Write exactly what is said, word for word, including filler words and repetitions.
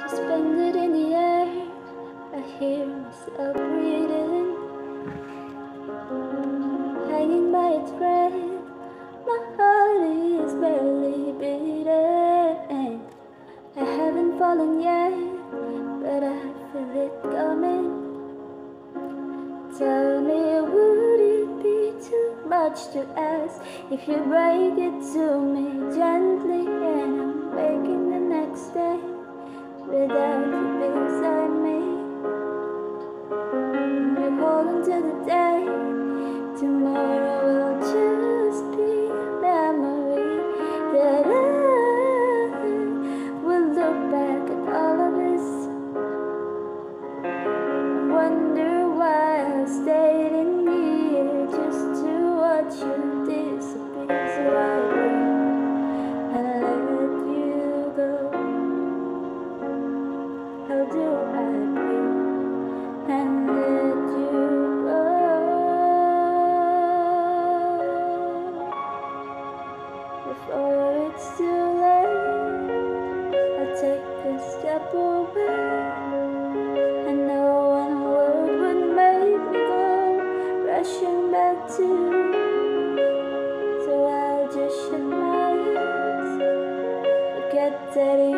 Suspended in the air, I hear myself breathing, hanging by a thread. My heart is barely beating. I haven't fallen yet, but I feel it coming. Tell me, would it be too much to ask if you break it to me gently, and I'm waking the next day without you beside me? We're holding to the day. Tomorrow will just be a memory that I will look back at all of this and wonder why I stayed in here just to watch you disappear. So I breathe and let you go. How do I breathe and let you go? Before it's too late, I'll take a step away. I know one word would make me go rushing back to you. So I'll just shut my eyes, forget that